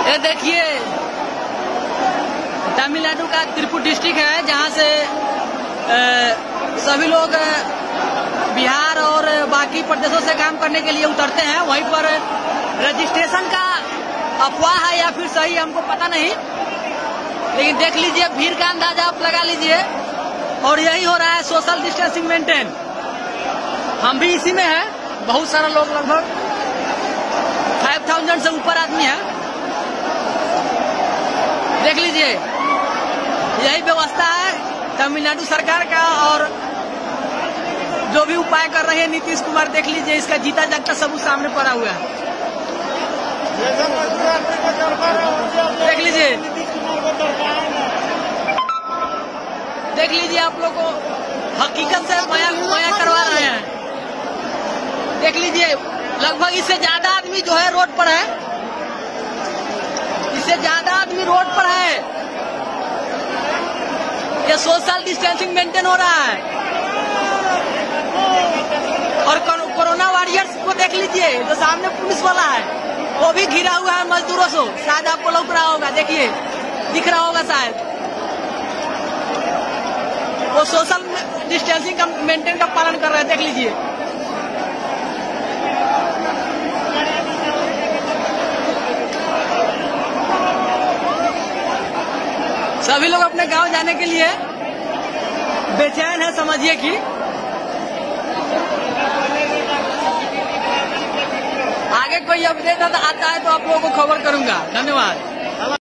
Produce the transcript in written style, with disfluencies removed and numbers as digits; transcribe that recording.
ये देखिए तमिलनाडु का त्रिपुर डिस्ट्रिक्ट है, जहां से सभी लोग बिहार और बाकी प्रदेशों से काम करने के लिए उतरते हैं। वहीं पर रजिस्ट्रेशन का अफवाह है या फिर सही हमको पता नहीं, लेकिन देख लीजिए भीड़ का अंदाजा आप लगा लीजिए। और यही हो रहा है सोशल डिस्टेंसिंग मेंटेन। हम भी इसी में है, बहुत सारा लोग, लगभग 5000 से ऊपर आदमी है। देख लीजिए यही व्यवस्था है तमिलनाडु सरकार का, और जो भी उपाय कर रहे हैं नीतीश कुमार, देख लीजिए इसका जीता जागता सबूत सामने पड़ा हुआ है। देख लीजिए, देख लीजिए आप लोग को हकीकत से बयां करवा रहे हैं। देख लीजिए लगभग इससे ज्यादा आदमी जो है रोड पर है, इससे ज्यादा आदमी रोड पर है। ये सोशल डिस्टेंसिंग मेंटेन हो रहा है। और कोरोना वॉरियर्स को देख लीजिए, जो सामने पुलिस वाला है वो भी घिरा हुआ है मजदूरों से। शायद आपको लग रहा होगा, देखिए दिख रहा होगा शायद, वो सोशल डिस्टेंसिंग का मेंटेन का पालन कर रहे हैं। देख लीजिए सभी लोग अपने गांव जाने के लिए बेचैन है, समझिए कि आगे कोई अपडेट आता है तो आप लोगों को खबर करूंगा। धन्यवाद।